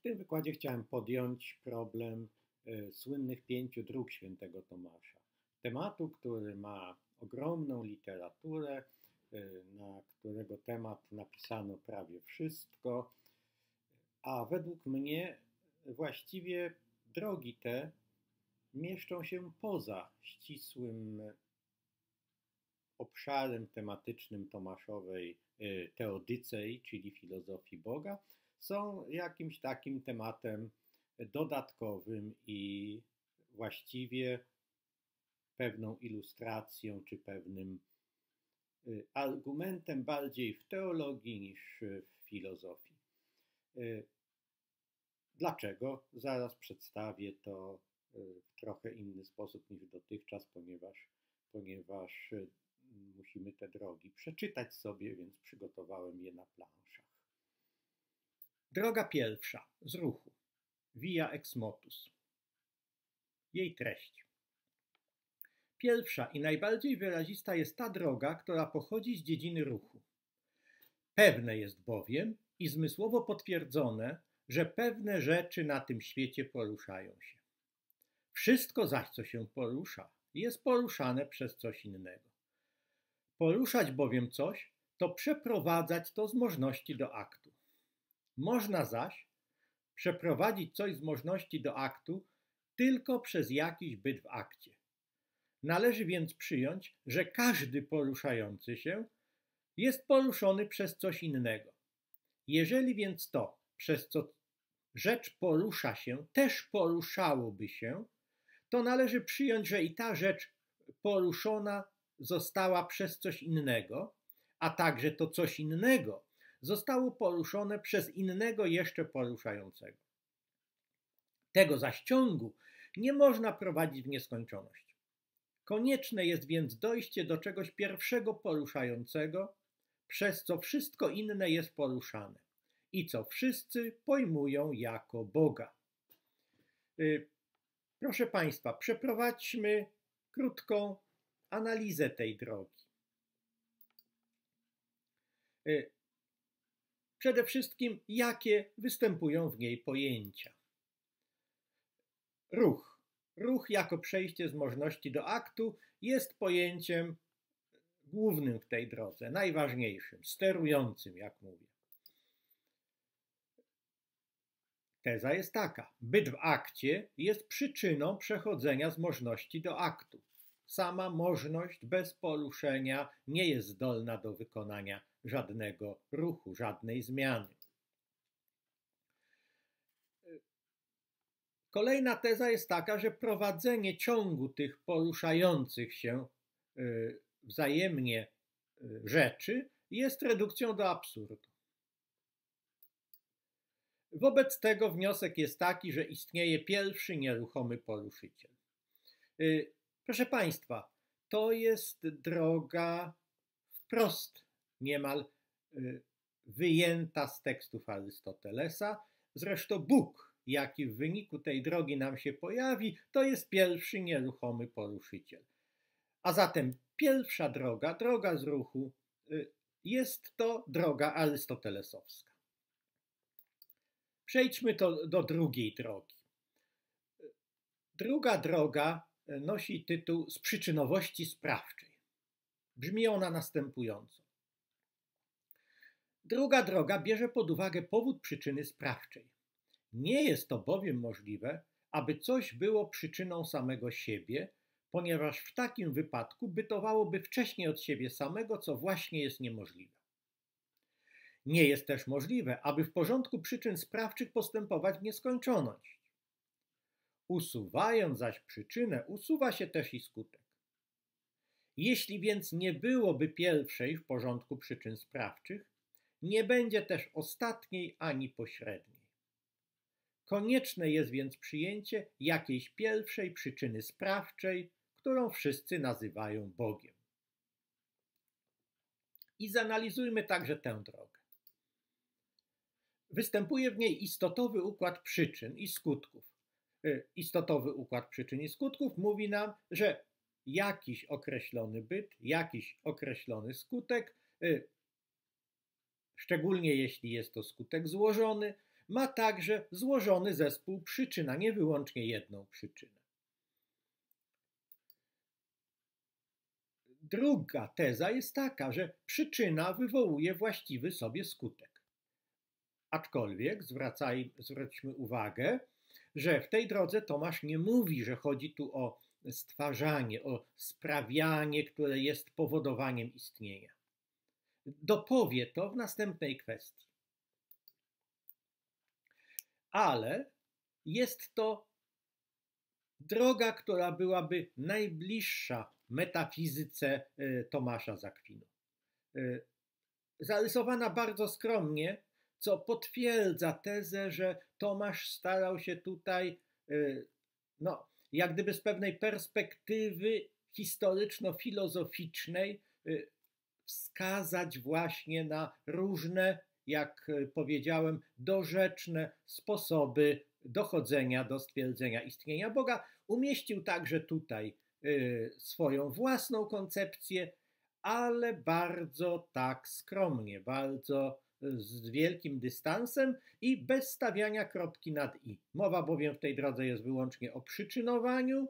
tym wykładzie chciałem podjąć problem słynnych 5 dróg świętego Tomasza. Tematu, który ma ogromną literaturę, na którego temat napisano prawie wszystko, a według mnie właściwie drogi te mieszczą się poza ścisłym obszarem tematycznym Tomaszowej teodycei, czyli filozofii Boga, są jakimś takim tematem dodatkowym i właściwie pewną ilustracją czy pewnym argumentem bardziej w teologii niż w filozofii. Dlaczego? Zaraz przedstawię to w trochę inny sposób niż dotychczas, ponieważ musimy te drogi przeczytać sobie, więc przygotowałem je na planszach. Droga pierwsza z ruchu. Via ex motus. Jej treść. Pierwsza i najbardziej wyrazista jest ta droga, która pochodzi z dziedziny ruchu. Pewne jest bowiem i zmysłowo potwierdzone, że pewne rzeczy na tym świecie poruszają się. Wszystko zaś, co się porusza, jest poruszane przez coś innego. Poruszać bowiem coś, to przeprowadzać to z możności do aktu. Można zaś przeprowadzić coś z możności do aktu tylko przez jakiś byt w akcie. Należy więc przyjąć, że każdy poruszający się jest poruszony przez coś innego. Jeżeli więc to, przez co rzecz porusza się, też poruszałoby się, to należy przyjąć, że i ta rzecz poruszona została przez coś innego, a także to coś innego zostało poruszone przez innego jeszcze poruszającego. Tego zaś ciągu nie można prowadzić w nieskończoność. Konieczne jest więc dojście do czegoś pierwszego poruszającego, przez co wszystko inne jest poruszane i co wszyscy pojmują jako Boga. Proszę Państwa, przeprowadźmy krótką analizę tej drogi. Przede wszystkim, jakie występują w niej pojęcia. Ruch. Ruch jako przejście z możności do aktu jest pojęciem głównym w tej drodze, najważniejszym, sterującym, jak mówię. Teza jest taka: byt w akcie jest przyczyną przechodzenia z możności do aktu. Sama możność bez poruszenia nie jest zdolna do wykonania żadnego ruchu, żadnej zmiany. Kolejna teza jest taka, że prowadzenie ciągu tych poruszających się wzajemnie rzeczy jest redukcją do absurdu. Wobec tego wniosek jest taki, że istnieje pierwszy nieruchomy poruszyciel. Proszę Państwa, to jest droga wprost niemal wyjęta z tekstów Arystotelesa. Zresztą Bóg, jaki w wyniku tej drogi nam się pojawi, to jest pierwszy nieruchomy poruszyciel. A zatem pierwsza droga, droga z ruchu, jest to droga arystotelesowska. Przejdźmy do drugiej drogi. Druga droga nosi tytuł z przyczynowości sprawczej. Brzmi ona następująco. Druga droga bierze pod uwagę powód przyczyny sprawczej. Nie jest to bowiem możliwe, aby coś było przyczyną samego siebie, ponieważ w takim wypadku bytowałoby wcześniej od siebie samego, co właśnie jest niemożliwe. Nie jest też możliwe, aby w porządku przyczyn sprawczych postępować w nieskończoność. Usuwając zaś przyczynę, usuwa się też i skutek. Jeśli więc nie byłoby pierwszej w porządku przyczyn sprawczych, nie będzie też ostatniej ani pośredniej. Konieczne jest więc przyjęcie jakiejś pierwszej przyczyny sprawczej, którą wszyscy nazywają Bogiem. I zanalizujmy także tę drogę. Występuje w niej istotowy układ przyczyn i skutków. Istotowy układ przyczyn i skutków mówi nam, że jakiś określony byt, jakiś określony skutek, szczególnie jeśli jest to skutek złożony, ma także złożony zespół przyczyn, a nie wyłącznie jedną przyczynę. Druga teza jest taka, że przyczyna wywołuje właściwy sobie skutek. Aczkolwiek zwróćmy uwagę, że w tej drodze Tomasz nie mówi, że chodzi tu o stwarzanie, o sprawianie, które jest powodowaniem istnienia. Dopowie to w następnej kwestii. Ale jest to droga, która byłaby najbliższa metafizyce Tomasza z Akwinu. Zarysowana bardzo skromnie, co potwierdza tezę, że Tomasz starał się tutaj, jak gdyby z pewnej perspektywy historyczno-filozoficznej wskazać właśnie na różne, jak powiedziałem, dorzeczne sposoby dochodzenia do stwierdzenia istnienia Boga. Umieścił także tutaj swoją własną koncepcję, ale bardzo tak skromnie, bardzo z wielkim dystansem i bez stawiania kropki nad i. Mowa bowiem w tej drodze jest wyłącznie o przyczynowaniu,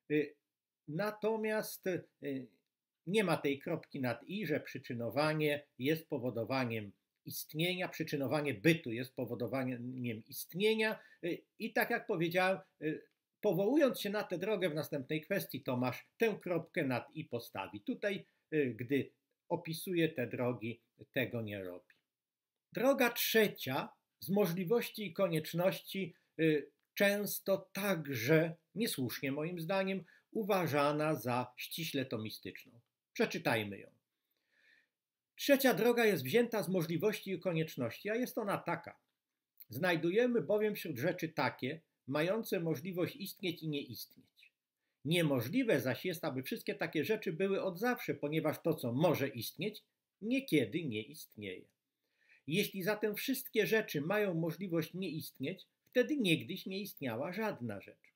natomiast nie ma tej kropki nad i, że przyczynowanie jest powodowaniem istnienia, przyczynowanie bytu jest powodowaniem istnienia i tak jak powiedziałem, powołując się na tę drogę w następnej kwestii, Tomasz tę kropkę nad i postawi. Tutaj, gdy opisuje te drogi, tego nie robi. Droga trzecia z możliwości i konieczności często także, niesłusznie moim zdaniem, uważana za ściśle tomistyczną. Przeczytajmy ją. Trzecia droga jest wzięta z możliwości i konieczności, a jest ona taka. Znajdujemy bowiem wśród rzeczy takie, mające możliwość istnieć i nie istnieć. Niemożliwe zaś jest, aby wszystkie takie rzeczy były od zawsze, ponieważ to, co może istnieć, niekiedy nie istnieje. Jeśli zatem wszystkie rzeczy mają możliwość nie istnieć, wtedy niegdyś nie istniała żadna rzecz.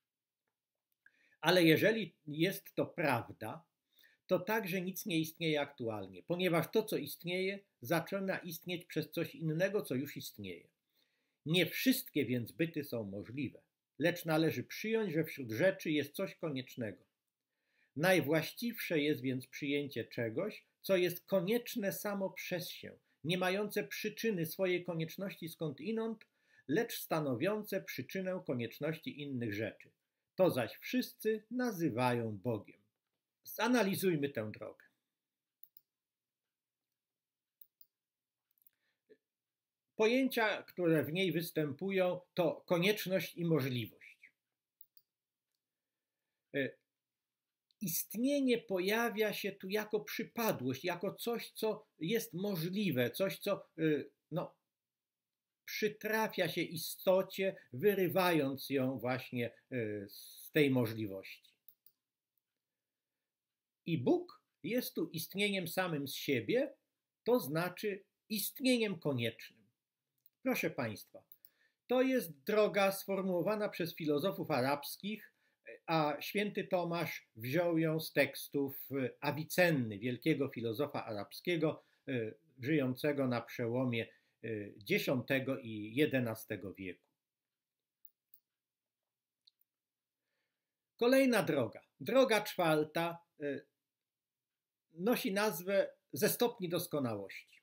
Ale jeżeli jest to prawda, to także nic nie istnieje aktualnie, ponieważ to, co istnieje, zaczyna istnieć przez coś innego, co już istnieje. Nie wszystkie więc byty są możliwe, lecz należy przyjąć, że wśród rzeczy jest coś koniecznego. Najwłaściwsze jest więc przyjęcie czegoś, co jest konieczne samo przez się, nie mające przyczyny swojej konieczności skądinąd, lecz stanowiące przyczynę konieczności innych rzeczy. To zaś wszyscy nazywają Bogiem. Zanalizujmy tę drogę. Pojęcia, które w niej występują, to konieczność i możliwość. Istnienie pojawia się tu jako przypadłość, jako coś, co jest możliwe, coś, co przytrafia się istocie, wyrywając ją właśnie z tej możliwości. I Bóg jest tu istnieniem samym z siebie, to znaczy istnieniem koniecznym. Proszę Państwa, to jest droga sformułowana przez filozofów arabskich, a święty Tomasz wziął ją z tekstów Avicenny, wielkiego filozofa arabskiego, żyjącego na przełomie X i XI wieku. Kolejna droga, droga czwarta, nosi nazwę ze stopni doskonałości.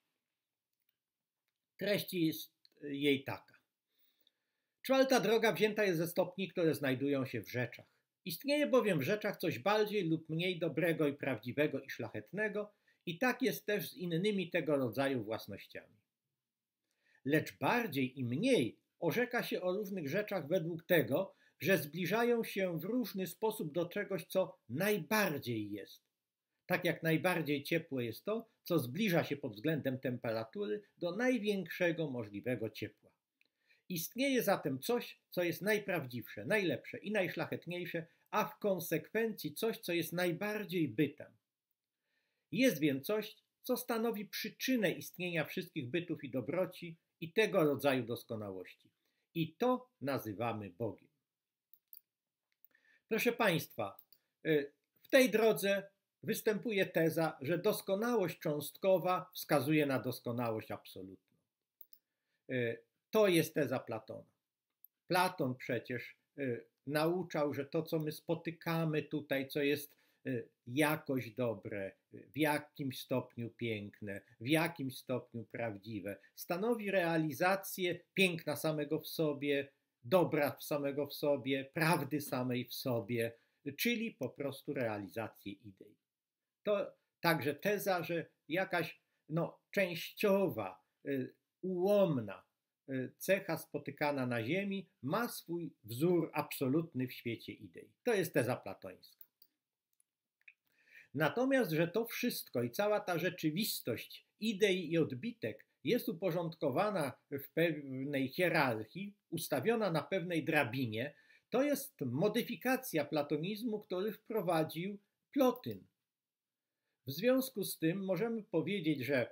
Treść jest jej taka. Czwarta droga wzięta jest ze stopni, które znajdują się w rzeczach. Istnieje bowiem w rzeczach coś bardziej lub mniej dobrego i prawdziwego i szlachetnego i tak jest też z innymi tego rodzaju własnościami. Lecz bardziej i mniej orzeka się o różnych rzeczach według tego, że zbliżają się w różny sposób do czegoś, co najbardziej jest. Tak jak najbardziej ciepłe jest to, co zbliża się pod względem temperatury do największego możliwego ciepła. Istnieje zatem coś, co jest najprawdziwsze, najlepsze i najszlachetniejsze, a w konsekwencji coś, co jest najbardziej bytem. Jest więc coś, co stanowi przyczynę istnienia wszystkich bytów i dobroci i tego rodzaju doskonałości. I to nazywamy Bogiem. Proszę Państwa, w tej drodze występuje teza, że doskonałość cząstkowa wskazuje na doskonałość absolutną. To jest teza Platona. Platon przecież nauczał, że to, co my spotykamy tutaj, co jest jakoś dobre, w jakimś stopniu piękne, w jakimś stopniu prawdziwe, stanowi realizację piękna samego w sobie, dobra samego w sobie, prawdy samej w sobie, czyli po prostu realizację idei. To także teza, że jakaś częściowa, ułomna cecha spotykana na ziemi ma swój wzór absolutny w świecie idei. To jest teza platońska. Natomiast, że to wszystko i cała ta rzeczywistość idei i odbitek jest uporządkowana w pewnej hierarchii, ustawiona na pewnej drabinie, to jest modyfikacja platonizmu, który wprowadził Plotyn. W związku z tym możemy powiedzieć, że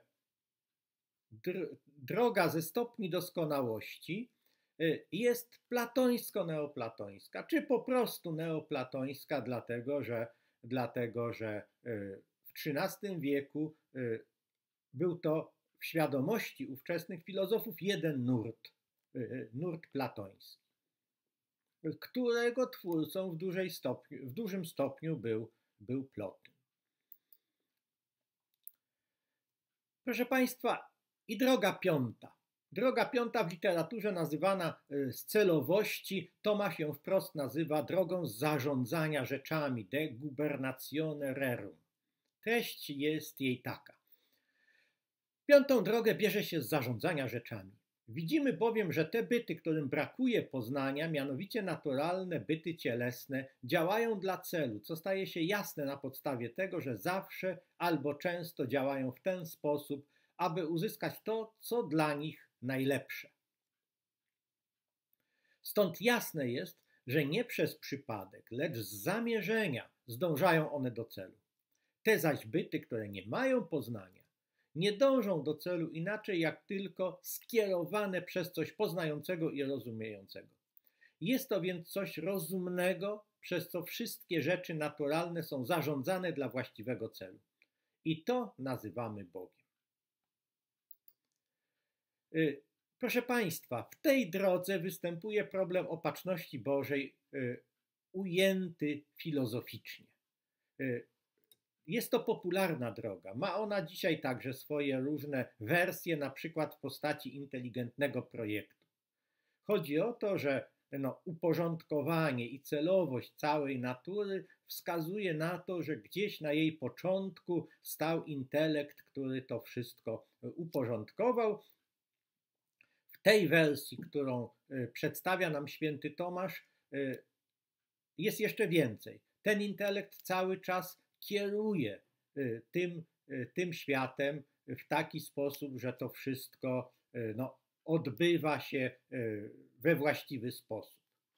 droga ze stopni doskonałości jest platońsko-neoplatońska, czy po prostu neoplatońska, dlatego że w XIII wieku był to w świadomości ówczesnych filozofów jeden nurt platoński, którego twórcą w dużym stopniu był Plotyn. Proszę Państwa, i droga piąta. Droga piąta w literaturze nazywana z celowości, Tomasz ją wprost nazywa drogą zarządzania rzeczami, de gubernatione rerum. Treść jest jej taka. Piątą drogę bierze się z zarządzania rzeczami. Widzimy bowiem, że te byty, którym brakuje poznania, mianowicie naturalne byty cielesne, działają dla celu, co staje się jasne na podstawie tego, że zawsze albo często działają w ten sposób, aby uzyskać to, co dla nich najlepsze. Stąd jasne jest, że nie przez przypadek, lecz z zamierzenia zdążają one do celu. Te zaś byty, które nie mają poznania, nie dążą do celu inaczej jak tylko skierowane przez coś poznającego i rozumiejącego. Jest to więc coś rozumnego, przez co wszystkie rzeczy naturalne są zarządzane dla właściwego celu. I to nazywamy Bogiem. Proszę Państwa, w tej drodze występuje problem opatrzności Bożej ujęty filozoficznie. Jest to popularna droga. Ma ona dzisiaj także swoje różne wersje, na przykład w postaci inteligentnego projektu. Chodzi o to, że uporządkowanie i celowość całej natury wskazuje na to, że gdzieś na jej początku stał intelekt, który to wszystko uporządkował. W tej wersji, którą przedstawia nam święty Tomasz, jest jeszcze więcej. Ten intelekt cały czas kieruje tym światem w taki sposób, że to wszystko odbywa się we właściwy sposób.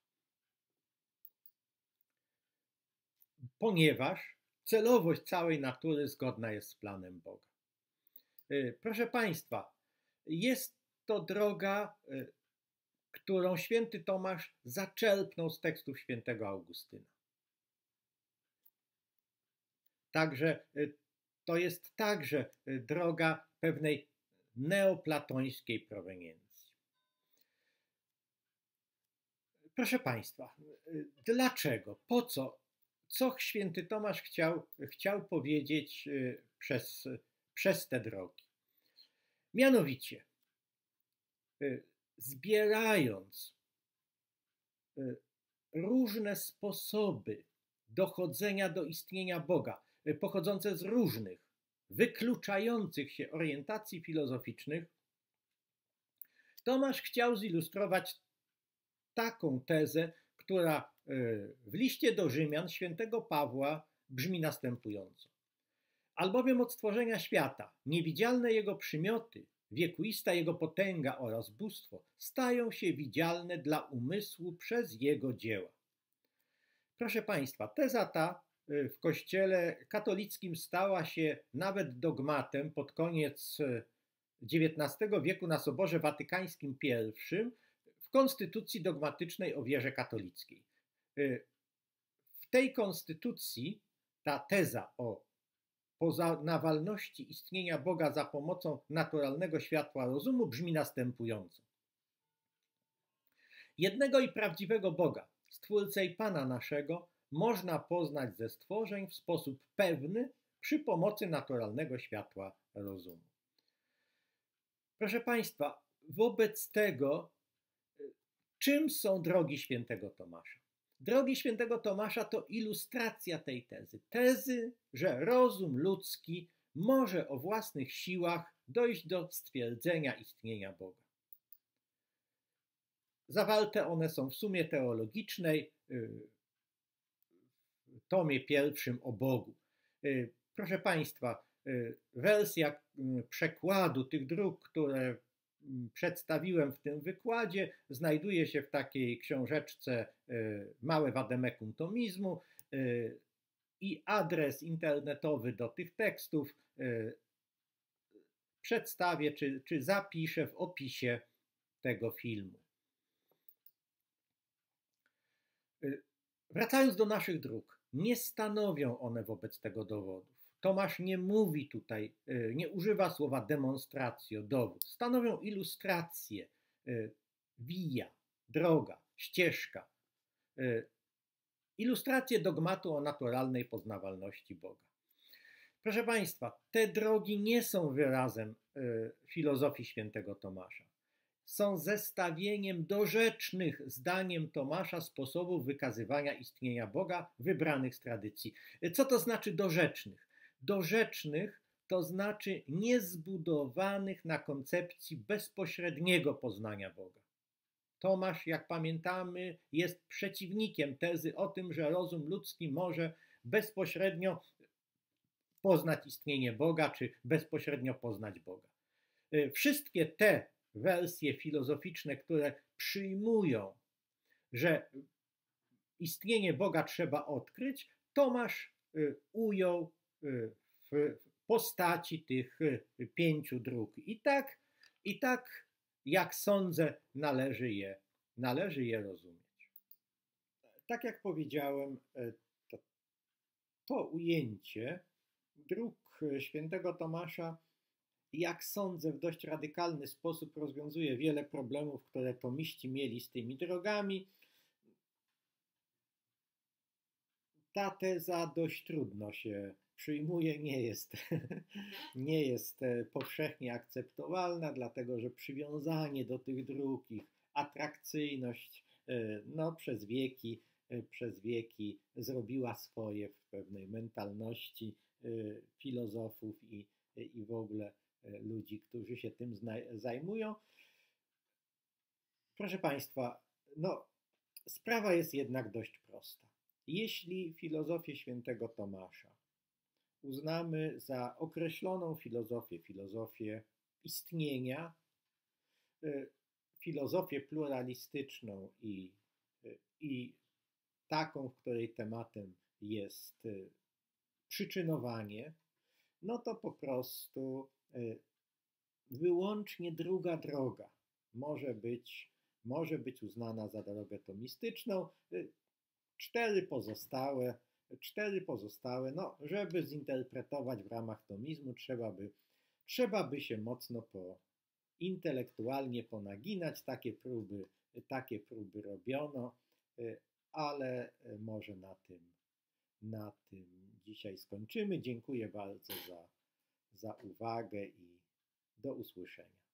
Ponieważ celowość całej natury zgodna jest z planem Boga. Proszę Państwa, jest to droga, którą święty Tomasz zaczerpnął z tekstów świętego Augustyna. Także to jest także droga pewnej neoplatońskiej proweniencji. Proszę Państwa, dlaczego, po co, co święty Tomasz chciał powiedzieć przez te drogi? Mianowicie, zbierając różne sposoby dochodzenia do istnienia Boga, pochodzące z różnych, wykluczających się orientacji filozoficznych, Tomasz chciał zilustrować taką tezę, która w liście do Rzymian świętego Pawła brzmi następująco. Albowiem od stworzenia świata niewidzialne jego przymioty, wiekuista jego potęga oraz bóstwo stają się widzialne dla umysłu przez jego dzieła. Proszę Państwa, teza ta w Kościele katolickim stała się nawet dogmatem pod koniec XIX wieku na Soborze Watykańskim I w konstytucji dogmatycznej o wierze katolickiej. W tej konstytucji ta teza o poznawalności istnienia Boga za pomocą naturalnego światła rozumu brzmi następująco. Jednego i prawdziwego Boga, Stwórcę i Pana naszego, można poznać ze stworzeń w sposób pewny przy pomocy naturalnego światła rozumu. Proszę Państwa, wobec tego, czym są drogi świętego Tomasza? Drogi świętego Tomasza to ilustracja tej tezy. Tezy, że rozum ludzki może o własnych siłach dojść do stwierdzenia istnienia Boga. Zawarte one są w Sumie Teologicznej, w tomie pierwszym o Bogu. Proszę Państwa, wersja przekładu tych dróg, które przedstawiłem w tym wykładzie, znajduje się w takiej książeczce Małe Vademecum Tomizmu i adres internetowy do tych tekstów przedstawię czy zapiszę w opisie tego filmu. Wracając do naszych dróg, nie stanowią one wobec tego dowodów. Tomasz nie mówi tutaj, nie używa słowa demonstratio, dowód. Stanowią ilustrację, via, droga, ścieżka. Ilustrację dogmatu o naturalnej poznawalności Boga. Proszę Państwa, te drogi nie są wyrazem filozofii świętego Tomasza. Są zestawieniem dorzecznych, zdaniem Tomasza, sposobów wykazywania istnienia Boga wybranych z tradycji. Co to znaczy dorzecznych? Dorzecznych to znaczy niezbudowanych na koncepcji bezpośredniego poznania Boga. Tomasz, jak pamiętamy, jest przeciwnikiem tezy o tym, że rozum ludzki może bezpośrednio poznać istnienie Boga, czy bezpośrednio poznać Boga. Wszystkie te wersje filozoficzne, które przyjmują, że istnienie Boga trzeba odkryć, Tomasz ujął w postaci tych 5 dróg. I tak, jak sądzę, należy je rozumieć. Tak jak powiedziałem, to ujęcie dróg świętego Tomasza, jak sądzę, w dość radykalny sposób rozwiązuje wiele problemów, które tomiści mieli z tymi drogami. Ta teza dość trudno się przyjmuje, nie jest powszechnie akceptowalna, dlatego że przywiązanie do tych dróg, ich atrakcyjność przez wieki zrobiła swoje w pewnej mentalności filozofów i w ogóle ludzi, którzy się tym zajmują. Proszę Państwa, sprawa jest jednak dość prosta. Jeśli filozofię świętego Tomasza uznamy za określoną filozofię istnienia, filozofię pluralistyczną i taką, w której tematem jest przyczynowanie, to po prostu wyłącznie druga droga może być uznana za drogę tomistyczną. Cztery pozostałe, żeby zinterpretować w ramach tomizmu, trzeba by się mocno intelektualnie ponaginać. Takie próby robiono, ale może na tym dzisiaj skończymy. Dziękuję bardzo za uwagę i do usłyszenia.